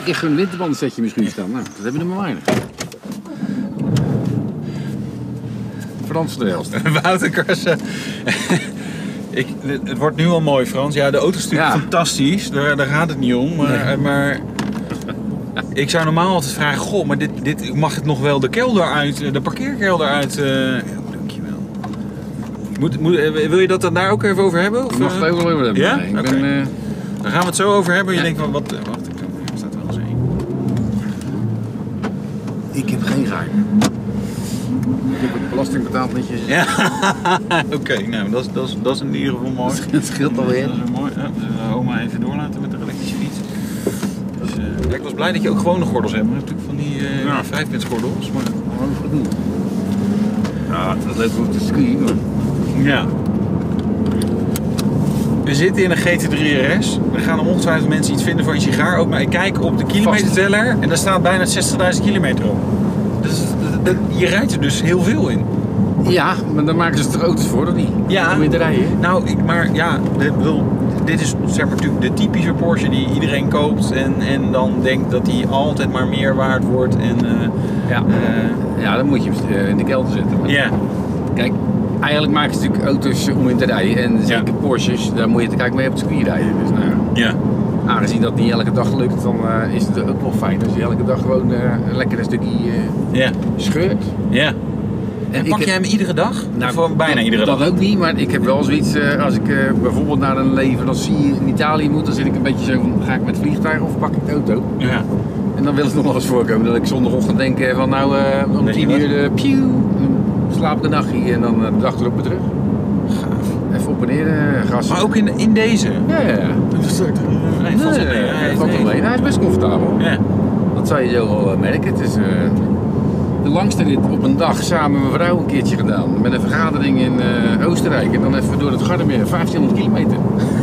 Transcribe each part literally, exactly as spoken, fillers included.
Ik heb gewoon een winterbandensetje misschien staan. Nou, dat hebben we er maar weinig. Frans de helft. Wouter Karsen. Ik, het wordt nu al mooi, Frans. Ja, de auto is natuurlijk Ja. fantastisch. Daar, daar gaat het niet om. Maar, Nee. maar ik zou normaal altijd vragen: goh, maar dit, dit, mag het nog wel de kelder uit, de parkeerkelder uit? Uh, dankjewel. Moet, moet, wil je dat dan daar ook even over hebben? Of, Ik mag het ook wel over hebben. Ja? Nee, ik Oké. ben, uh... Dan gaan we het zo over hebben. Je Ja. denkt van wat. Wacht, er staat wel eens één. Ik heb geen geheim. Ik heb ook belasting betaald netjes. Ja, oké, okay, nou dat is, dat, is, dat is in ieder geval mooi. Het scheelt alweer. Dat is mooi. Ja, dus uh, oma even doorlaten met de elektrische fiets. Dus, uh, ja, ik was blij dat je ook gewone gordels hebt. Je hebt natuurlijk van die uh, Ja. vijfpitsgordels. Maar... Gewoon voor het doen. Ja, dat leuk op de circuit, maar... Ja. We zitten in een G T drie R S. Er gaan ongetwijfeld mensen iets vinden van je sigaar ook. Maar ik kijk op de kilometerteller en daar staat bijna zestigduizend kilometer op. Dus dat, dat, je rijdt er dus heel veel in. Ja, maar dan maken ze er auto's voor, of niet? Ja. Om in te rijden. Nou, ik, maar ja, dit, bedoel, dit is zeg maar natuurlijk de typische Porsche die iedereen koopt en, en dan denkt dat die altijd maar meer waard wordt. En, uh, Ja. Uh, Ja, dan moet je hem uh, in de kelder zetten. Maar yeah. Kijk, eigenlijk maken ze natuurlijk auto's om in te rijden. En zeker Ja. Porsches, daar moet je te kijken mee op het circuit rijden. Dus nou, Ja. aangezien dat niet elke dag lukt, dan uh, is het ook wel fijn als je elke dag gewoon uh, lekker een stukje uh, Ja. scheurt. Ja. En pak ik jij hem iedere dag? Nou, of bijna dat, iedere dag? Dat ook niet, maar ik heb wel zoiets, uh, als ik uh, bijvoorbeeld naar een leverancier in Italië moet, dan zit ik een beetje zo van, ga ik met vliegtuig of pak ik de auto? Ja. En dan wil het nog wel eens voorkomen dat ik zondagochtend denk uh, van nou, uh, om Weet je tien wat? uur, uh, pieuw, dan slaap ik een nachtje en dan uh, de dag erop weer terug. Gaaf. Even op en neer, uh, gas. Maar ook in, in deze? Ja, ja, ja. Nee, valt wel mee. Nee, Hij is- valt wel mee. Hij is best comfortabel. Ja. Dat zou je zo wel uh, merken. Het is uh, de langste rit op een dag samen met mijn vrouw een keertje gedaan. Met een vergadering in uh, Oostenrijk en dan even door het Gardermeer, vijftienhonderd kilometer.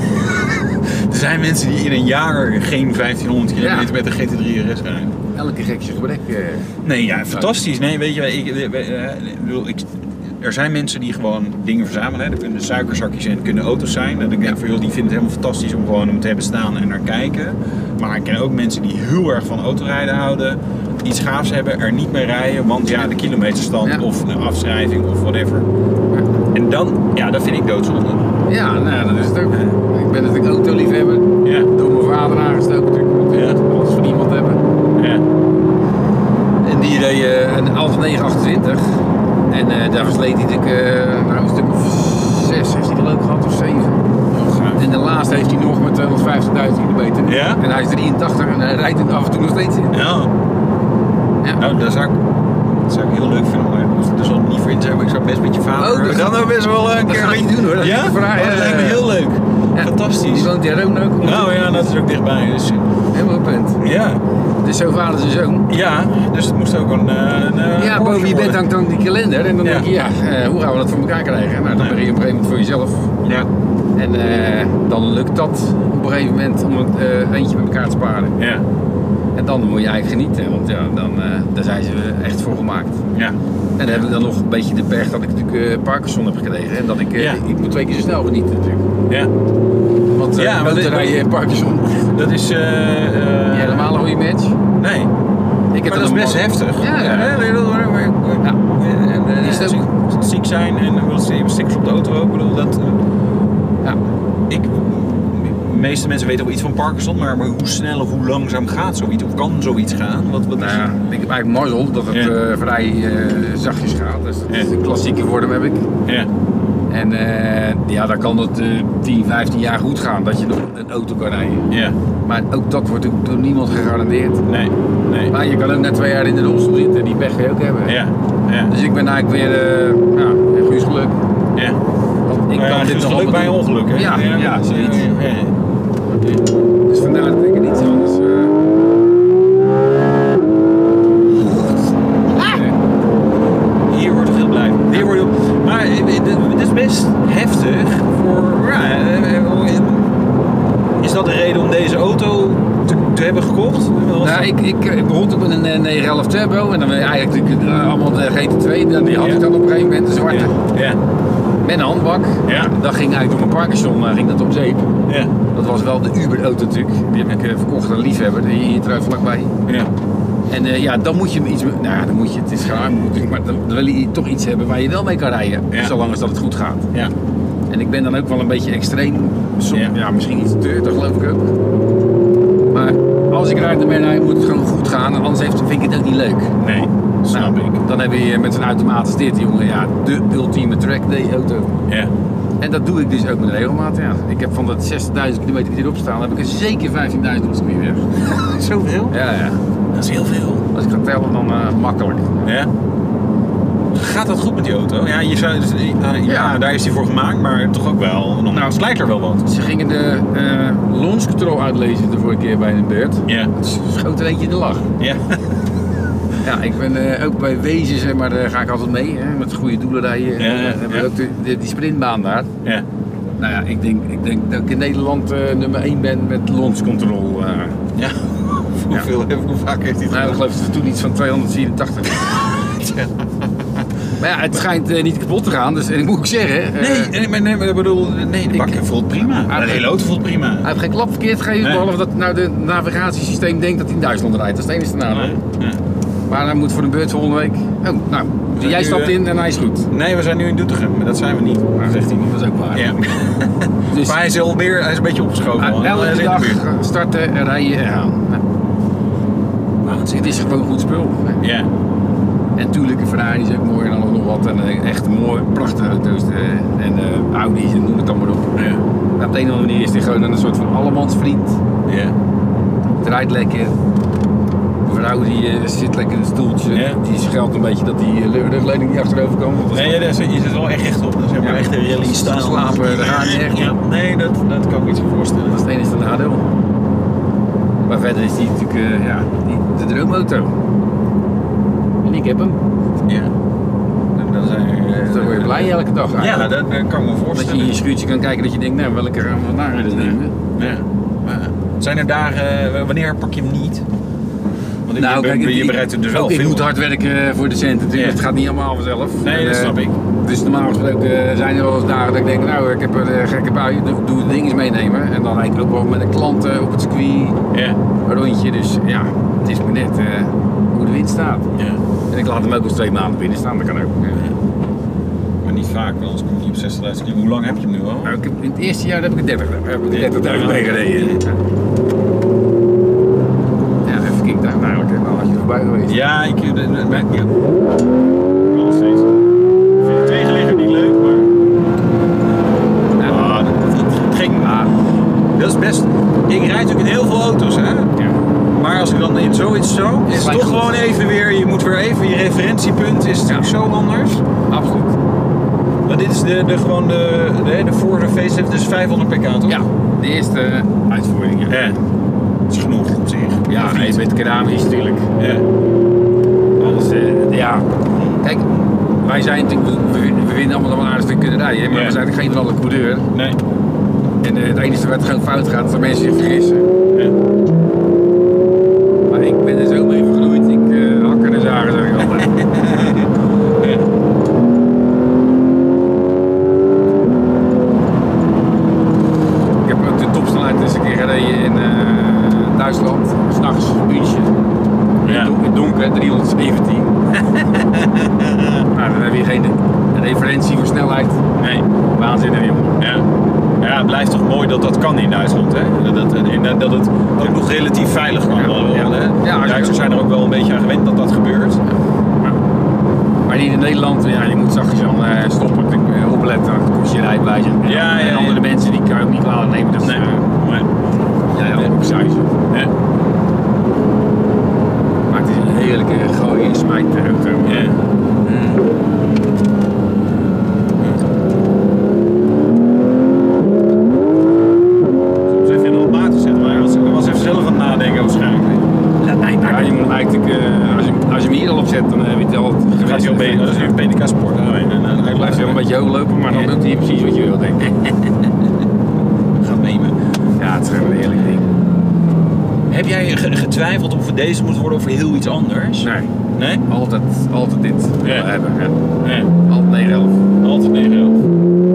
Er zijn mensen die in een jaar geen vijftienhonderd kilometer Ja. met een G T drie R S rijden. Elke gekje gebrek. Uh, Nee, ja, fantastisch. Nee, weet je, ik, ik, ik, bedoel, ik, er zijn mensen die gewoon dingen verzamelen. Hè. Dat kunnen suikerzakjes en dat kunnen auto's zijn. En ik denk van, joh, die vinden het helemaal fantastisch om gewoon hem te hebben staan en naar kijken. Maar ik ken ook mensen die heel erg van autorijden houden. Iets gaafs hebben, er niet mee rijden, want ja, de kilometerstand Ja. of de afschrijving of whatever. En dan, ja, dat vind ik doodzonde. ja, nou, dat is het ook. Ik ben natuurlijk autoliefhebber. Ja. Door mijn vader aangestoken natuurlijk. Ik Ja. wil alles van iemand hebben. Ja. En die reed uh, een Alfa negen achtentwintig. En uh, daar versleet hij natuurlijk uh, nou, een stuk of zes, heeft hij er ook gehad of zeven. Oh, gaaf. En de laatste heeft hij nog met tweehonderdvijftigduizend kilometer. Ja? En hij is drieëntachtig en hij rijdt er af en toe nog steeds in. Ja. Ja. Nou, dat zou ik, dat zou ik heel leuk vinden. Maar daar zal het niet voor in zijn, maar ik zou best met je vader... Oh, dat- dan ook best wel een dat keer... ga ik doen, hoor. Dat is ja? niet de vraag. Oh, dat lijkt me heel leuk. Ja. Fantastisch. Die woont in Rome ook. Nou ja, dat is ook dichtbij. Dus, Helemaal een punt. ja. Dus zo vader zijn zoon. Ja, dus het moest ook een... Uh, een Ja, boven je bed hangt dan die kalender. En dan Ja. denk je, ja, uh, hoe gaan we dat voor elkaar krijgen? Nou, dan Nee. ben je op een gegeven moment voor jezelf. Ja. En uh, dan lukt dat op een gegeven moment om het uh, eentje met elkaar te sparen. Ja. En dan moet je eigenlijk genieten, want ja, dan, uh, daar zijn ze echt voor gemaakt. Ja. En dan heb ik dan nog een beetje de pech dat ik natuurlijk uh, Parkinson heb gekregen. En dat ik, uh, Ja. ik moet twee keer zo snel genieten natuurlijk. Ja. Want uh, Ja, ja, maar dit- motorrijden en Parkinson, Dat is... Uh, uh, niet helemaal een goede match. Nee. Ik heb Maar dat is dan best een- heftig. Ja, ja. Nee, nee, dat is waar, maar- Ja. En, en, Is het ziek, ziek zijn en wil stickers op de auto ook. Ik bedoel, dat... Uh, Ja. ik... De meeste mensen weten wel iets van Parkinson, maar, maar hoe snel of hoe langzaam gaat zoiets? Of kan zoiets gaan? Wat, wat Nou is ja, ik heb eigenlijk mazzel dat het Ja. uh, vrij uh, zachtjes gaat. Dus dat is Ja. de klassieke vorm heb ik. Ja. En uh, ja, dan kan het uh, tien, vijftien jaar goed gaan dat je nog een auto kan rijden. Ja. Maar ook dat wordt natuurlijk door niemand gegarandeerd. Nee. Nee. Maar je kan ook na twee jaar in de rolstoel zitten, die pech ga je ook hebben. Ja. Ja. Dus ik ben eigenlijk weer, uh, ja, Guus geluk. Ja. Want ik Maar ja, kan dit dus nog geluk allemaal bij een doen. ongeluk, hè? Ja, ja, dat is, zoiets. ja, ja. Dus vandaar dat ik er niet zo anders. Uh... Hier wordt het heel blij. Hier wordt het... Maar het is best heftig voor... Ja, is dat de reden om deze auto te, te hebben gekocht? Nou, ik, ik, ik begon toen met een uh, negen elf turbo en dan ben je eigenlijk natuurlijk uh, allemaal de G T twee, die had Ja. ik dan op een gegeven moment, de zwarte. Ja. Ja. met een handbak. Ja. Dat ging eigenlijk door mijn Parkinson, uh, ging dat op zeep. Ja. Dat was wel de Uber-auto natuurlijk. Die heb ik uh, verkocht aan een liefhebber, die hier trouwens vlakbij. Ja. En uh, ja, dan moet je iets, nou ja, dan moet je, het is gearmd natuurlijk, maar dan, dan wil je toch iets hebben waar je wel mee kan rijden. Ja. Zolang als dat het goed gaat. Ja. En ik ben dan ook wel een beetje extreem, som, ja. ja, misschien iets te, dat geloof ik ook. Maar als ik rijd ermee rijd, moet het gewoon goed gaan, anders heeft, vind ik het ook niet leuk. Nee, snap nou, ik. Dan heb je met zo'n automaat als dit, jongen, ja, de ultieme trackday auto. Ja. En dat doe ik dus ook met regelmaat, ja. Ik heb van dat zestigduizend kilometer die erop staan, heb ik er zeker vijftienduizend op de circuit weg. Zoveel? Ja, ja. Dat is heel veel. Als ik ga tellen, dan uh, makkelijk. Ja. Gaat dat goed met die auto? Ja, je zou, dus, uh, ja, Ja. daar is die voor gemaakt, maar toch ook wel. Nog Nou, slijt er wel wat. Ze gingen de uh, launch control uitlezen de vorige keer bij een beurt. Ja. Het schoot er eentje in de lach. Ja. Ja, ik ben uh, ook bij Wezen, zeg maar, daar ga ik altijd mee, hè, met goede doelen rijden. Ja, ja, uh, hebben we ja. ook de, de, die sprintbaan daar. Ja. Nou ja, ik denk, ik denk dat ik in Nederland uh, nummer één ben met launch control. Uh. Ja. Hoeveel, hoe vaak heeft hij het Nou, ik gedaan? geloof dat het toen iets van tweehonderdvierentachtig. Maar ja, het schijnt uh, niet kapot te gaan, dus en ik moet ook zeggen... Uh, Nee, nee, maar, nee, maar ik bedoel, nee, de bak voelt prima. Hij- De hele auto voelt prima. Hij heeft geen klap verkeerd gegeven, Nee. behalve dat nou de navigatiesysteem denkt dat hij in Duitsland rijdt. Dat is het enige nadeel. Nee. Ja. Maar hij moet voor een beurt volgende week. Oh, nou, zijn jij nu, stapt uh, in en hij is goed. Nee, we zijn nu in Doetinchem, maar dat zijn we niet. Maar zegt hij niet, dat is ook waar. Ja. Dus Maar hij is alweer, hij is een beetje opgeschoven. uh, al. Hij is elke in de dag buurt. starten, rijden en gaan. Nou, maar het is gewoon goed spul. Ja. En natuurlijk, een Ferrari is ook mooier dan nog wat. En uh, echt mooi, prachtige auto's. Uh, en uh, Audi's en noem het allemaal op. Ja. Maar op de een of andere manier is hij gewoon een soort van allemansvriend. Ja. Het rijdt lekker. De vrouw die uh, zit lekker in het stoeltje. Ja. Die scheldt een beetje dat die uh, rugleuning niet achterover kan. Nee, ja, daar zit- je zit wel echt recht op. Dat is helemaal Ja. echt een rally staan. Slapen, daar ga je echt. Ja, nee, dat, dat kan ik me iets van voorstellen. Dat is het enige nadeel. Maar verder is die natuurlijk uh, ja, die, de droomauto. En ik heb hem. Ja. En dan zijn er, Dus dan word je blij elke dag Ja, eigenlijk. dat, dat kan ik me Dat je voorstellen. in je schuurtje kan kijken dat je denkt, nou welke gaan we vandaag eens nemen. Ja. Maar zijn er dagen, uh, wanneer pak je hem niet? Want Nou, je, kijk, je, je ik- bereidt er dus wel ook ik veel. moet hard werken voor de centen natuurlijk. Ja. Het gaat niet allemaal vanzelf. Nee, En, dat eh, snap ik. Dus normaal gesproken zijn er wel eens dagen dat ik denk, nou ik heb een gekke bui, doe, doe de dingen eens meenemen. En dan rijd ik ook wel met een klant uh, op het circuit, Ja. een rondje. Dus ja, het is maar net uh, hoe de wind staat. Ja. En ik laat hem ook eens twee maanden binnen staan, dat kan ook. Ja. Maar niet vaak, want anders kom je niet op zestigduizend kilometer. Hoe lang heb je hem nu al? Nou, ik heb, in het eerste jaar heb ik dertig heb ik Ja. dertigduizend Ja. meegereden. Ja. Ja, even kijken daar eigenlijk. Nou, had je er voorbij geweest. Ja, ik de, de, de, ja. Wel steeds. Ik vind het tegenliggen niet leuk, maar. Ja. Ah, dat, dat, dat ging. Ah, Dat is best. Ik rijd natuurlijk in heel veel auto's, hè? ja. Maar als ik dan in zoiets zo, is het Gelijk toch goed. gewoon even weer. Je moet weer even je referentiepunt is natuurlijk Ja. zo anders. Absoluut. Maar dit is de, de gewoon de, de, de Forza facelift, dus vijfhonderd pk toch? Ja, de eerste uitvoering. Ja, Ja. Dat is genoeg op zich. ja Of hij niet? is met keramisch natuurlijk. Ja. Alles, uh, ja. Kijk, wij zijn natuurlijk, we, we vinden allemaal dat we een aardig stuk kunnen rijden, maar Ja. we zijn eigenlijk geen van alle coureur. Nee. En uh, het enige wat gewoon fout gaat, is dat mensen zich vergissen. Ja. Maar ik ben er zo mee vergroeid, ik uh, hakken en zagen, zeg ik altijd. Ja. Ik heb ook de topsnelheid eens een keer gereden in uh, Duitsland, s'nachts, München. Ja. In don- in donker, driehonderdzeventien. Nou, dan heb je geen referentie voor snelheid. Nee. Waanzinnig, jongen. Ja. Ja, het blijft toch mooi dat dat kan in Duitsland, hè? Dat, dat, en dat het ook nog relatief veilig kan. Ja, wel, ja. hè? Ja, als je- Duitsers zijn er ook wel een beetje aan gewend dat dat gebeurt. Ja. Maar niet in Nederland, ja, je moet zachtjes aan uh, stoppen, uh, opletten, dat kost je rijbewijs. En, Ja, ja, en andere ja. mensen die kan je ook niet kwalijk nemen. Dat is, Nee. uh, Nee. ja, ja, ook saai. Ja. Maar het is een heerlijke gooie smijt auto. Ja. Soms even in de automaten zetten, maar hij was, hij was even zelf aan het nadenken waarschijnlijk. Ja, je moet hem eigenlijk, uh, als, je, als je hem hier al op zet, dan heb je het al Dan gaat hij op B- dat is nu een P D K-sport. Hij blijft wel een beetje hoog lopen, maar dan doet hij precies wat je wil, denk ik. Gaat nemen. Ja, het is gewoon een heerlijk ding. Heb jij ge- getwijfeld of het deze moet worden of heel iets anders? Nee, Nee? altijd, altijd dit willen Ja. hebben. Ja. Nee. Altijd negen elf. Altijd negen elf.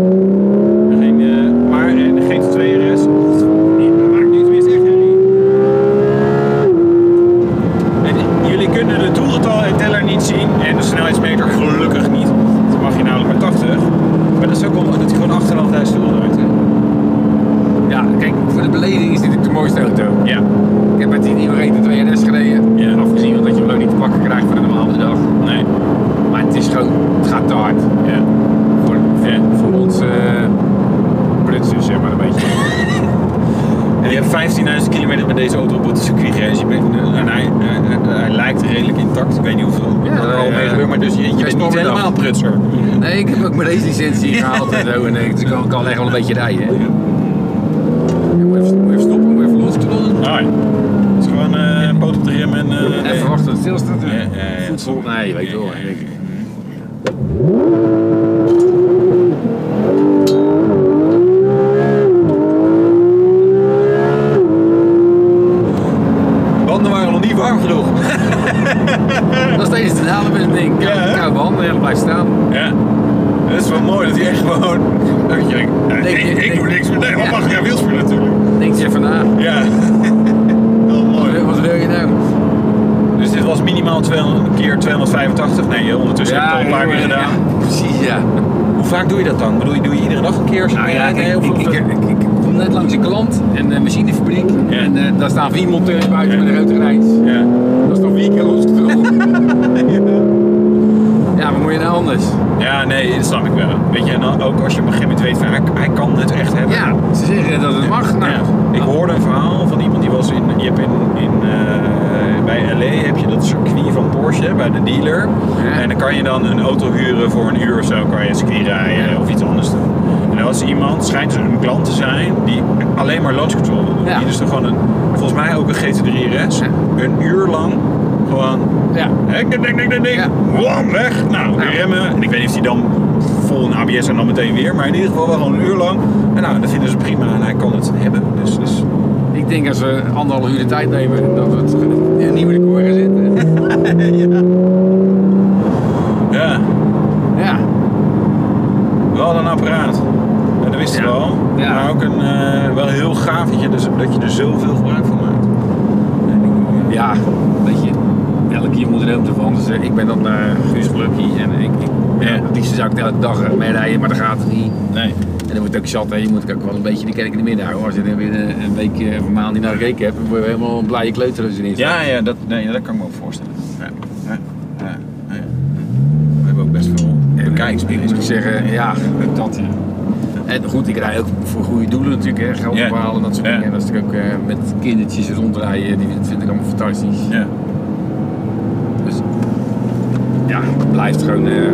vijftienduizend kilometer met deze auto op het circuit gereden. Je bent, en hij, hij, hij lijkt redelijk intact. Ik weet niet hoeveel Ja, er al nee, mee uh, gebeurt, maar dus je, je bent niet helemaal een prutser. Nee, ik heb ook mijn racelicentie gehaald en zo. En ik kan, kan echt wel een beetje rijden. Hè. Ja, moet even, moet even stoppen, moet even loskrollen. Ah, ja. Het is gewoon uh, een poot op de rem en... Uh, even wachten tot het stilstaat. Ja, ja, ja. Voedsel. Nee, je weet wel. Ja, ja, ja. Banden waren nog niet warm genoeg. Dat is steeds te halen met het ding. Ja, hè? Koude handen, en blijft staan. Ja. Dat is wel mooi dat hij echt gewoon... Dat je, nou, Denk ik, je- ik denk- doe niks meer. Nee, wat Ja. mag jij wielspelen natuurlijk. Denk je even na. Ja. Heel mooi. Wat wil je nou? Dus dit was minimaal tweehonderd keer tweehonderdvijfentachtig. Nee, ondertussen heb ik het al een paar keer ja, gedaan. ja, precies, ja. Hoe vaak doe je dat dan? Bedoel je, doe je iedere dag een keer? Nou ja, nee, kijk, of- ik, ik, ik, ik, ik kom net langs een klant, een uh, machinefabriek. Ja. En uh, daar staan vier monteurs buiten Ja. met een grote grijns. Ja. Dat is toch vier keer losgetrokken. Ja, wat moet je nou anders? Ja, nee, dat snap ik wel. Weet je, en dan ook als je op een gegeven moment weet van hij, hij kan het echt hebben. Ja, ze zeggen dat het mag. Nou, Ja. Ik hoorde een verhaal van iemand die was in, je hebt in, in uh, bij L A heb je dat circuit van Porsche, bij de dealer. Ja. En dan kan je dan een auto huren voor een uur of zo, kan je een circuit rijden Ja. of iets anders doen. En er was iemand, schijnt dus een klant te zijn, die alleen maar launch control doet. Ja. Die dus er gewoon een, volgens mij ook een G T drie R S, Ja. een uur lang gewoon, ja. ding, ding, ding, ding, ding, Ja. wam, weg. Nou, weer Ja. remmen. En ik weet niet of hij dan vol een A B S en dan meteen weer, maar in ieder geval wel gewoon een uur lang. En nou, dat vinden ze prima en hij kan het hebben. Dus, dus... Ik denk als we anderhalf uur de tijd nemen, dat we het in een nieuwe decor gaan zitten. ja. Ja, Ja. wel een apparaat. Ja, dat wist je Ja. wel. Ja. Maar ook een, uh, wel heel gaaf dat je, dus, dat je er zoveel gebruik van maakt. Ja, weet je, elke keer moet er ook ervan. Dus uh, ik ben dan naar Guus Lucky en ik, ik ja, Ja. het liefst zou ik elke dag mee rijden, maar dat gaat het niet. Nee. En dan wordt het ook zat, hè. Je moet ook wel een beetje de kerk in de midden houden. Als je er weer een week uh, of een maand niet naar gekeken hebt, dan word je helemaal een blije kleuter als je erin staat. Ja, ja, dat, nee, dat kan ik me ook voorstellen. Ja. Ja. Ja. Ja. We hebben ook best veel bekijks. Ik moet zeggen, ja, dat ja. En goed, ik rij ook voor goede doelen natuurlijk, hè. Geld Ja. ophalen en dat soort Ja. dingen. En dat is natuurlijk ook uh, met kindertjes rondrijden, die vind ik allemaal fantastisch. Ja. Dus ja, het blijft gewoon uh,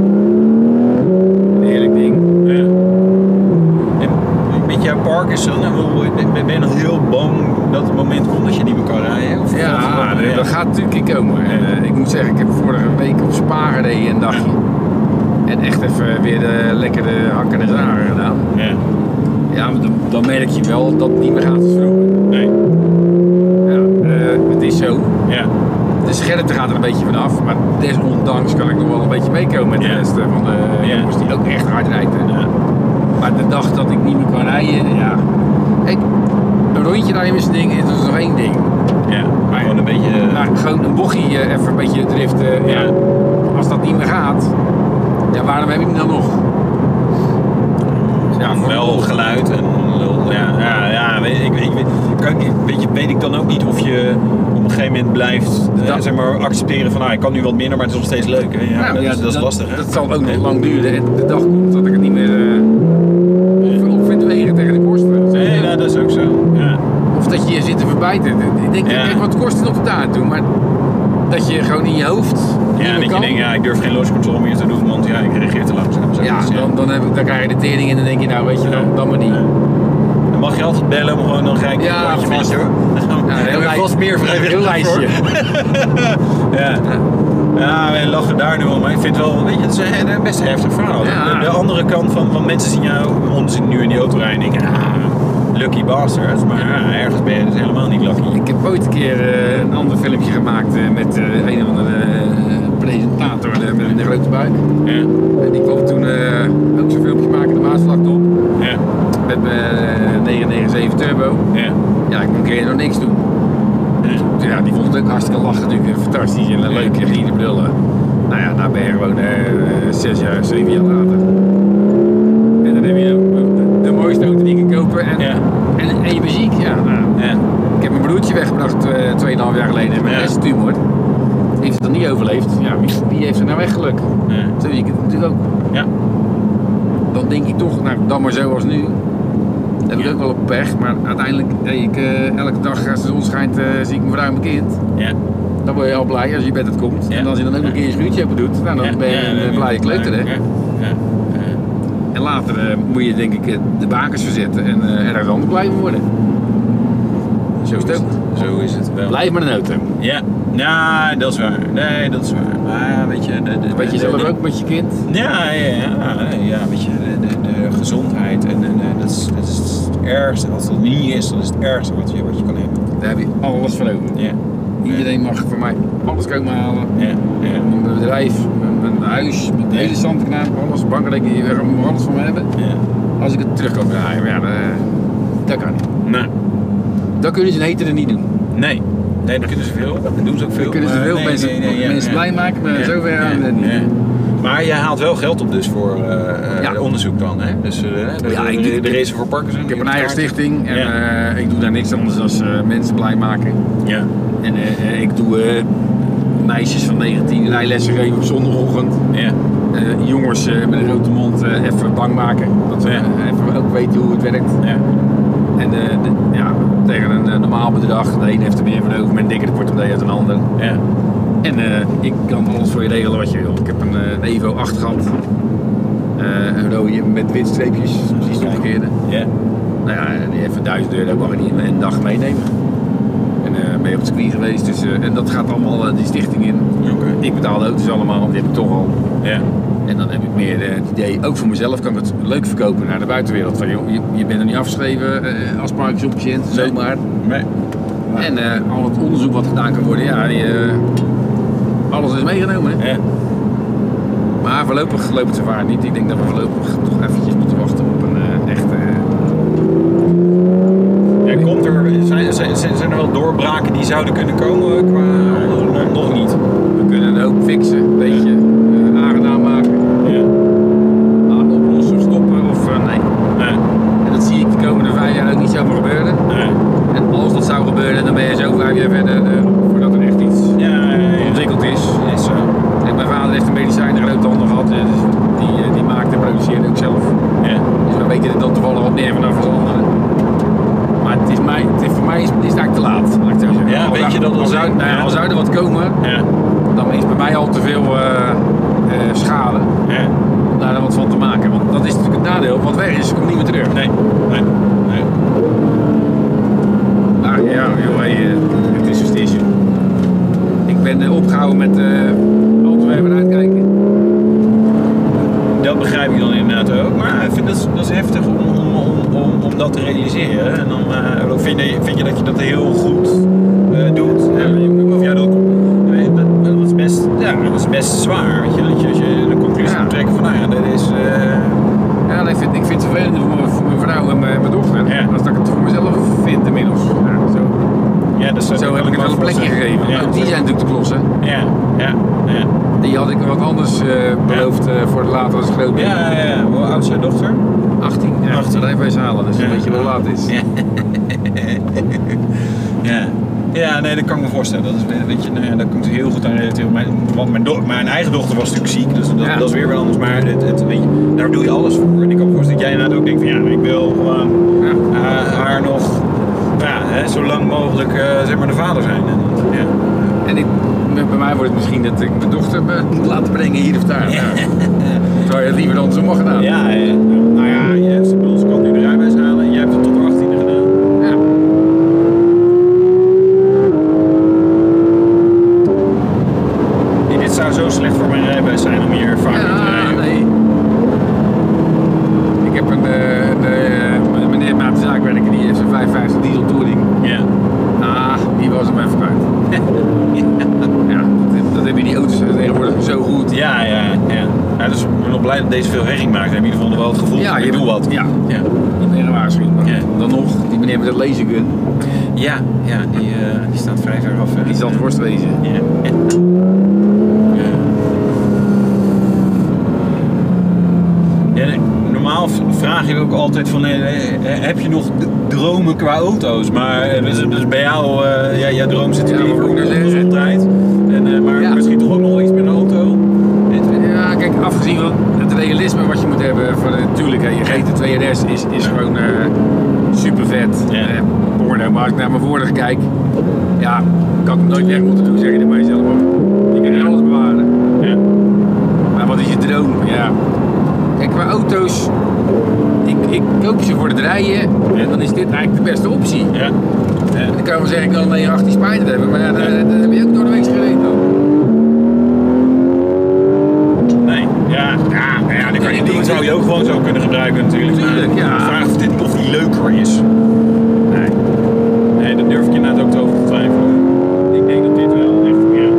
een heerlijk ding. Ja. En met jouw Parkinson, ben ben je nog heel bang dat het moment komt dat je niet meer kan rijden? Of Ja, dat, dat, dat gaat natuurlijk komen. En, uh, ik moet zeggen, ik heb vorige week op Spa gereden een dagje. En echt even weer de lekkere hakken en zaren gedaan. Ja. Ja, maar dan, dan merk je wel dat het niet meer gaat als vroeger. Nee. Ja, uh, het is zo. Ja. De scherpte gaat er een beetje vanaf, maar desondanks kan ik nog wel een beetje meekomen met de Ja. rest van de Ja. jongens die ook echt hard rijden. Ja. Maar de dag dat ik niet meer kan rijden, ja. Kijk, een rondje rijden met z'n ding is dus nog één ding. Ja. Maar gewoon een beetje... Maar gewoon een bochtje uh, even een beetje driften, ja. Ja. Als dat niet meer gaat, ja, waarom heb ik hem dan nog? Ja, voor wel lol. geluid en lul. Ja, ja, ja weet, ik, ik, weet, kan ik, weet, je, weet ik dan ook niet of je op een gegeven moment blijft eh, Dat- zeg maar, accepteren van ah, ik kan nu wat minder, maar het is nog steeds leuk. Hè? Ja, Nou, dat, ja, is, dat is lastig. Hè? Dat zal ook nog lang duren. En de dag komt dat ik het niet meer uh, op, op vind wegen tegen de kosten. Nee, nou, dat is ook zo. Ja. Of dat je je zit te verbijten. Ik denk, Ja. kijk, wat kost het op de daar toe? Maar dat je gewoon in je hoofd niet Ja, meer dat je kan. denkt, ja, ik durf geen launch control meer te doen, want ja, ik reageer te langzaam. Zo. Ja, Dus, dan, dan, heb ik, dan krijg je de tering en dan denk je, nou weet je, dan, dan maar niet. Ja. Dan mag je altijd bellen, maar gewoon dan ga ik Ja, een rondje met vast. je hoor. Dan Ja, heb heel je lij- vast meer Heel vrijwilligers lijstje. voor. Ja. Ja, wij lachen daar nu om, maar ik vind het wel, weet je, het is een, een best heftig verhaal. Ja. De, de andere kant van, van mensen zien jou, ons zien nu in die auto rijden en denken, ah, lucky bastards, maar ja, ergens ben je dus helemaal niet lucky. Ik heb ooit een keer uh, een ander filmpje gemaakt uh, met uh, een of andere uh, presentator uh, met een grote buik. Ja, En die kwam toen uh, ook zo'n filmpje maken, de Maasvlakte op. ja, Met mijn uh, negen negen zeven Turbo. ja. Ja, ik kon een keer nog niks doen. Dus ja, die vond het ook hartstikke lachen natuurlijk. Fantastisch en leuk en ging brullen. Nou ja, nou ben je gewoon uh, zes jaar, zeven jaar later. En dan heb je de, de mooiste auto die je kan kopen. En, Ja. en, en je muziek, ja. Nou, Ja. ik heb mijn broertje weggebracht uh, tweeënhalf jaar geleden met een Ja. hersentumor. Heeft het dan niet overleefd? Ja, wie, wie heeft er nou echt geluk? Ja. Zo zie ik het natuurlijk ook. Ja. Dan denk ik toch, nou dan maar zo als nu. Dat heb ik Ja. ook wel op pech, maar uiteindelijk, hey, ik, uh, elke dag als de zon schijnt, uh, zie ik mijn vrouw en mijn kind. Ja. Dan word je al blij als je bed het komt. Ja. En als je dan ook nog een keer een schuurtje open doet, nou, dan Ja. ben je Ja, een dan uh, blije ben je kleuter, hè. blij. Ja. Ja. Ja. En later uh, moet je denk ik uh, de bakens verzetten en uh, ergens anders blij van worden. Zo is het ook. Zo is het wel. Blijf met een auto. Ja, ja, dat is waar. Nee, dat is waar. Maar ja, weet je... De, de, Weet je de- zelf de- ook met je kind? Ja, ja, ja, ja, weet je, de, de, de gezondheid en, en eh, dat, is, dat is het ergste. Als dat niet is, dan is het ergste wat je, wat je kan hebben. Daar heb je alles van over. Ja, Iedereen mag voor mij alles komen halen. ja, ja. Mijn bedrijf, mijn, mijn huis, mijn hele zandknaap, alles, bankrekening, je mag alles van me hebben. ja. Als ik het terug kan draaien, maar ja, dat, dat kan niet. Nee, Dat kunnen ze een hetere niet doen. nee. Nee, dat kunnen ze veel. Dat doen ze ook veel. Dan kunnen ze maar veel nee, mensen, nee, nee, ja, mensen ja. blij maken, maar Ja, zover ja, aan het niet. ja. Maar jij haalt wel geld op dus voor uh, Ja. uh, onderzoek dan, hè? Dus uh, de, Ja, de, ik- de, de race voor Parkinson. Ik heb een eigen stichting en Ja. uh, ik doe daar niks anders dan uh, mensen blij maken. Ja. En uh, ik doe uh, meisjes van negentien rijlessen geven op zondagochtend. Ja. Uh, jongens uh, met een grote mond uh, even bang maken. Dat ze Ja. uh, even ook weten hoe het werkt. Ja. En uh, de, ja, tegen een uh, normaal bedrag, de een heeft er meer van over, met een dikkere portemonnee uit een ander. Ja. En uh, ik kan alles voor je regelen wat je wil. Ik heb een, uh, een Evo acht gehad. Uh, een rode met wit streepjes, precies het omgekeerde. Ja. Nou ja, die heeft duizend euro, mag je niet in een dag meenemen. En uh, ben je op het circuit geweest, dus, uh, en dat gaat allemaal uh, die stichting in. Oké. Ik betaal de auto's allemaal, want die heb ik toch al. Ja. En dan heb ik meer uh, het idee, ook voor mezelf kan ik het leuk verkopen naar de buitenwereld. Van, joh, je, je bent er niet afgeschreven, uh, afspraakjes op patiënt, Nee. zomaar. Nee. En uh, al het onderzoek wat gedaan kan worden, ja, die, uh, alles is meegenomen. Hè? Ja. Maar voorlopig loopt het zowaar niet. Ik denk dat we voorlopig toch eventjes moeten wachten op een uh, echte... Ja, komt er, zijn, zijn, zijn er wel doorbraken die zouden kunnen komen qua nog, nog niet? We kunnen een hoop fixen, een beetje uh, aangenaam maken. Ja. Ah, oplossen, stoppen of uh, nee. Nee. En dat zie ik de komende vijf jaar ook niet zomaar gebeuren. Nee. En als dat zou gebeuren, dan ben je zo vijf jaar verder uh, voordat er echt iets Ja, ja, ja. ontwikkeld is. Is zo. Kijk, mijn vader heeft een medicijn, een grote handen gehad, dus die, uh, die maakt en produceert ook zelf. Ja. Dus we weten er dan toevallig wat meer vanaf als anderen. Maar het is, mij, het is voor mij is, is het eigenlijk te laat, laat ik het zo zeggen. Ja, Al weet zou- je dat al als zou, ik- nou ja, ja. al zou er wat komen, Ja. dan is bij mij al te veel uh, uh, schade Ja. om daar dan wat van te maken. Want dat is natuurlijk het nadeel, wat weg is, komt niet meer terug. Nee. Nee. Nee. Maar ja, joh, hey, uh, het is een station. Ik ben uh, opgehouden met uh, al te ver vooruit kijken. Dat begrijp ik dan inderdaad ook. Maar ik vind dat, dat is heftig om, om, om, om, om dat te realiseren. En dan uh, vind, je, vind je dat je dat heel goed uh, doet. Ja, of ja, dat, dat, dat, is best, ja, dat is best zwaar. Weet je, dat je, als je de conclusie Ja. moet trekken van, nou ja, dat is... Uh, Ja, ik vind, ik vind het vervelend voor mijn, voor mijn vrouw en mijn, mijn dochter. Ja. Als dat ik het voor mezelf vind inmiddels. Ja, zo ja, dat zo heb ik het wel een plekje gegeven. Ja, Ook die zijn natuurlijk te klossen. ja, ja, ja. Die had ik wat anders uh, beloofd uh, voor de later als ik groot ben. Ja, ja, ja. Hoe oud is jouw dochter? achttien. Ja, achttien. dat even eens halen, dus Ja. een beetje wel laat is. Ja. ja. Ja, nee, dat kan ik me voorstellen. Dat is, weet je, nou ja, daar komt heel goed aan relateren. Mijn, want mijn, do- mijn eigen dochter was natuurlijk ziek, dus dat, Ja. dat is weer wel anders. Maar het, het, weet je, daar doe je alles voor. En ik kan me voorstellen dat jij inderdaad ook denkt van ja, ik wil gewoon Ja. uh, haar nog ja, hè, zo lang mogelijk uh, zeg maar de vader zijn. En, ja. En ik, bij mij wordt het misschien dat ik mijn dochter me moet laten brengen hier of daar. Ja. Terwijl je het liever andersom mag gedaan. Ja, ja, nou ja, je hebt, ik bedoel, ze kan nu de rijbewijs halen en jij hebt het tot de achttiende gedaan. Ja. Nee, dit zou zo slecht voor mijn rijbewijs zijn om hier vaak te Ja, rijden. nee. Ik heb een, uh, een uh, meneer maat zaakwerker, die heeft een vijfenvijftig diesel touring. Ja. Ah, die was hem even kwijt. Ja, dat, dat hebben die auto's tegenwoordig zo goed. Ja, ja, ja. ja dus ik ben nog blij dat deze veel herrie maakt. Dan heb je in ieder geval wel het gevoel Ja, van je ik doe wat. Ja, Ja. ik ben een waarschuwing. Maar Ja. dan nog, die meneer met dat lasergun, Ja, ja die, uh, die staat vrij ver af. Hè. die zal het worst wezen. Ja. Ja. Ja. Ja, nee, normaal v- vraag je ook altijd van, eh, eh, heb je nog d- dromen qua auto's? Maar eh, dus, dus bij jou, uh, ja, jouw droom zit Ja, in wat ieder moet ik geval nou op de zeggen? gezondheid. En, uh, maar Ja. misschien toch ook nog wel iets met een auto. Ja, kijk, afgezien van het realisme wat je moet hebben, van natuurlijk, hè, je G T twee R S is, is gewoon uh, super vet. Ja. Eh, porno, maar als ik naar mijn woorden kijk, ja, kan ik hem nooit weg moeten doen, zeg je er bij jezelf ook. Je kan niet alles bewaren. Ja. Maar wat is je droom? Ja. Kijk, qua auto's, ik, ik koop ze voor het rijden en dan is dit eigenlijk de beste optie. Ja. Ja. Dan kan je wel zeggen, ik kan een negen achttien Spyder hebben, maar ja, dat, dat heb je ook door de week gereden dan. Nee, ja, ja, nou ja, dan kan je ding zou je ook gewoon zo kunnen gebruiken natuurlijk. Tuurlijk, ja. De vraag of, dit, of die leuker is. Nee. Nee, daar durf ik inderdaad ook over te twijfelen. Ik denk dat dit wel echt, ja.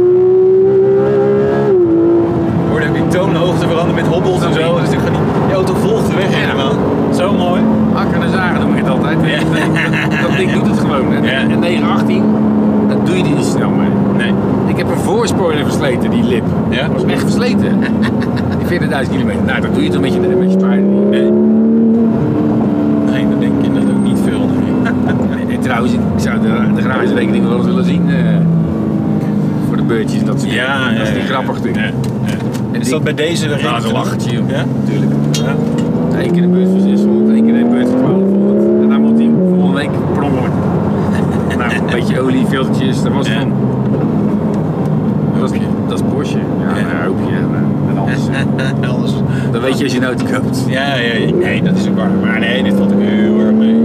Hoorde heb je toonhoogte veranderd met hobbels en zo. Dus ik ga niet, die auto volgt de weg Ja. helemaal. Zo mooi. Hakken en zagen noem ik het altijd. Ja. Dat, dat ding doet het gewoon. En, Ja. en negen achttien, dat doe je die niet snel mee. Nee. Ik heb een voorspoiler versleten, die lip. Ja? Dat was echt versleten. Die veertigduizend kilometer. Nou, dat doe je toch met je, met je Spyder niet. Nee. Nee, dat denk ik inderdaad ook niet veel. Nee. Nee, nee, trouwens, ik zou de, de garagerekening wel eens willen zien. Uh, voor de beurtjes, dat soort dingen. Ja, ja, Dat is niet ja, grappig ja. natuurlijk. Ja, ja. En Is die- dat bij deze de reden? Dat is een lachertje, joh. Ja? Tuurlijk. Ja. Eén keer een beurt voor zeshonderd, één keer een beurt voor twaalfhonderd. En dan moet hij volgende week per ongeluk. Nou, een beetje olie, filtertjes, dat was het Ja. dan. Dat is, dat is Porsche. Ja, Ja. een hoopje. En, en alles. Alles. Dat weet je als je een auto koopt. Ja, ja, ja, nee, dat is ook waar. Maar nee, dit valt ook heel erg mee.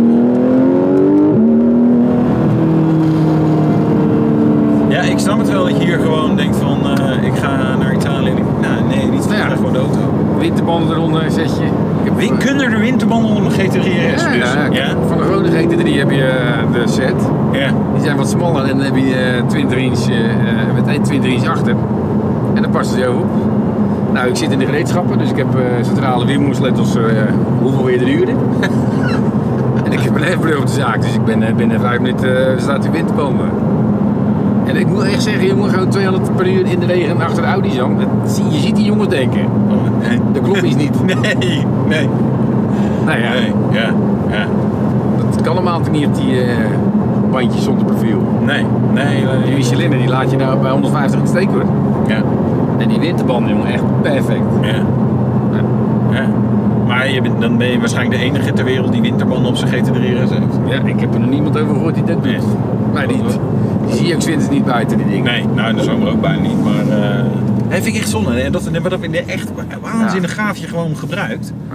Ja, ik snap het wel dat je hier gewoon denkt van, uh, ik ga naar Italië. En ik, nou, nee, niet van, Ja. ik ga gewoon de auto. Winterbanden eronder, zetje. Ik heb Win, kunnen er winterbanden onder mijn G T drie R S? Ja, dus? ja, Ja? van de gewone G T drie heb je uh, de set. Ja. Die zijn wat smaller en dan heb je uh, twintig inch uh, met één twintig inch achter. En dan past het zo op. Nou, ik zit in de gereedschappen, dus ik heb uh, centrale weermoerslettels uh, hoeveel weer er duren. En ik heb een hefbrug op de zaak, dus ik ben uh, binnen vijf minuten uh, staat die winterbanden. En ik moet echt zeggen, jongen, gewoon tweehonderd per uur in de regen achter de Audi's aan. Dat zie- Je ziet die jongens denken. Oh, nee. Dat klopt iets niet. Nee, nee. Nou ja, Nee, ja, ja. dat kan allemaal toch niet op die uh, bandjes zonder profiel. Nee, nee, Die nee. Michelin die laat je nou bij honderdvijftig in de steek hoor. Ja, En die winterbanden, jongen, echt perfect. ja. Ja. Ja. Maar je bent, dan ben je waarschijnlijk de enige ter wereld die winterbanden op zijn G T drie R S heeft. Ja, ik heb er nog niemand over gehoord die dat doet. Nee. Maar die, die zie je ook 's winters niet buiten, die dingen. Nee, nou in de zomer ook bijna niet, maar... Uh... Dat vind ik echt zonde, hè? Dat, dat, dat vind ik echt waanzinnig gaaf je gewoon gebruikt. Ja.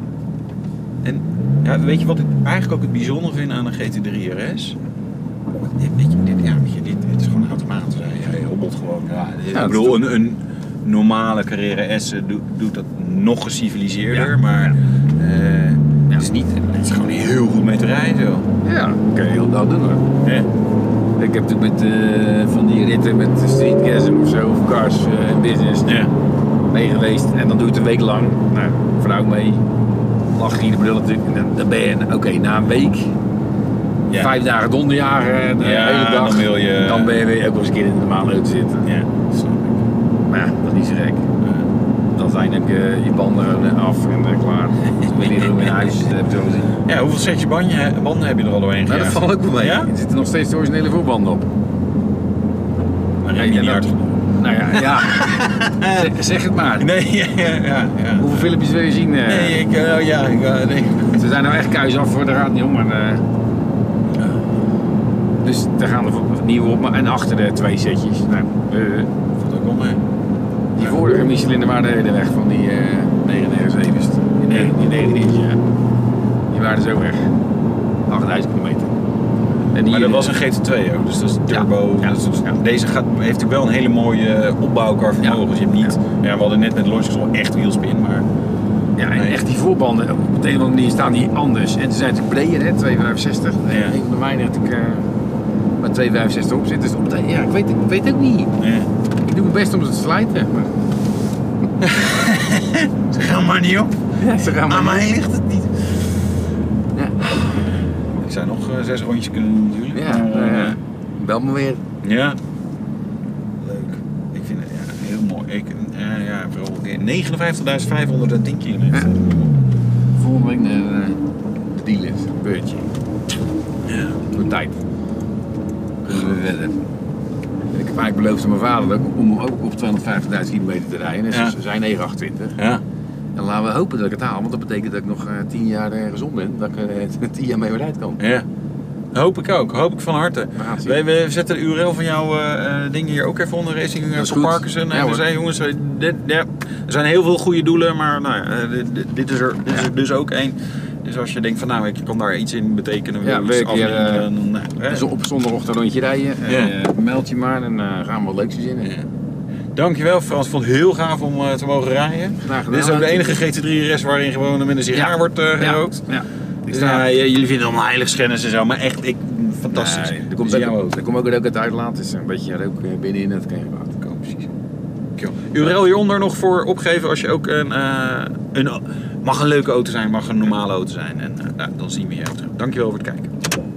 En ja, weet je wat ik eigenlijk ook het bijzonder vind aan een G T drie R S? Weet je, dit, ja, weet je, dit, dit is gewoon een automaat. Hij, hij hobbelt gewoon. Ja, dit- Ja, ik dat bedoel, is een, een normale Carrera S doet, doet dat nog geciviliseerder, Ja, maar ja. eh, Ja. het, is niet, het is gewoon heel goed mee te rijden. Zo. Ja, kan je heel dat doen hoor. Ja. Ik heb natuurlijk met uh, van die ritten met Streetgasm of zo, of Cars uh, in Business, Ja. mee geweest. En dan doe je het een week lang. Nou, vrouw mee. Lachen in de bril natuurlijk. En dan, dan ben je, oké, okay, na een week, Ja. vijf dagen donderjagen, de Ja, hele dag. dan wil je- Dan ben je weer ook nog eens een keer in de normale auto zitten. Ja, snap ik. Maar ja, dat is niet zo gek. Ja. Dan zijn ook uh, je banden uh, af en uh, klaar. Dan wil je er in huis, dat heb je zo gezien. Ja, hoeveel setje banden, banden heb je er al doorheen Nou, dat gejaagd? valt ook wel mee. Ja? Er zitten nog steeds de originele voorbanden op. Maar Nee, rem je en niet dat- hard. Nou ja, ja. zeg, zeg het maar. Nee, ja, ja, ja. ja. Hoeveel filmpjes wil je zien? Uh, Nee, ik, uh, ja, ik, uh, nee. Ze zijn nou echt kuis af, hoor, daar gaat het niet om. Maar, uh, dus daar gaan er nieuwe op, maar en achter de twee setjes. Nou, uh, Valt ook wel mee. die vorige Michelin waren de hele weg van die uh, negenennegentig zeven. Die, negen- die negentien inch, ja. Die waren zo weg. achtduizend kilometer. En die, Maar dat uh, was een G T twee ook, dus dat is turbo. Ja, ja, dus, dus ja. Deze gaat, heeft natuurlijk wel een hele mooie opbouw qua vermogen. Ja. Dus je hebt niet, ja. we hadden net met Logics al echt wielspin, maar Ja, en Nee. echt die voorbanden, op de een of andere manier staan die anders. En ze zijn natuurlijk breder, hè, twee vijfenzestig. Ja. Een van de mijne had ik uh, met twee vijfenzestig op zit. Dus op de, ja, ik weet, ik weet ook niet. ja. Ik doe mijn best om ze te slijten. Maar Ze gaan maar niet op. ja, ze gaan Aan maar mij ligt het niet. Ja, Ik zou nog uh, zes rondjes kunnen doen natuurlijk. ja, maar, nou uh, ja. Bel me weer. ja. Leuk. Ik vind het ja, heel mooi. Ik, uh, ja, vooral negenenvijftigduizend vijfhonderdtien kilometer. Ja. Volgende week naar uh, de dealer, beurtje. Ja. Voor tijd. Kunnen we verder. En ik heb eigenlijk beloofd aan mijn vader ook om ook op tweehonderdvijftigduizend kilometer te rijden. Dus Ja. ze zijn negen achtentwintig. Ja. En laten we hopen dat ik het haal, want dat betekent dat ik nog uh, tien jaar uh, gezond ben. Dat ik uh, tien jaar mee weer uit kan. Ja. Hoop ik ook, hoop ik van harte. We, we zetten de U R L van jouw uh, dingen hier ook even onder, Racing for Parkinson. Ja, en we zeiden jongens, dit, ja, er zijn heel veel goede doelen, maar nou, uh, dit, dit, is er, dit is er dus ook één. Dus als je denkt van nou, ik kan daar iets in betekenen, wil ja, iets afleveren, uh, dan... Uh, dus op zondagochtend een rondje rijden, ja. uh, meld je maar en uh, gaan we wat leuks verzinnen. Ja. Dankjewel Frans, ik vond het heel gaaf om uh, te mogen rijden. Dit is ook de enige G T drie R S waarin gewoon met een sigaar ja. wordt uh, gerookt. Ja. Ja. Dus, uh, jullie vinden allemaal heiligschennis en zo, maar echt, ik, fantastisch. Nee, er komt dus ook, er komt ook het uitlaat, dus een beetje rook binnenin, dat kan je water. Oh, precies. U R L hieronder nog voor opgeven als je ook een, uh, een... Mag een leuke auto zijn, mag een normale auto zijn. En uh, nou, dan zien we je terug. Dankjewel voor het kijken.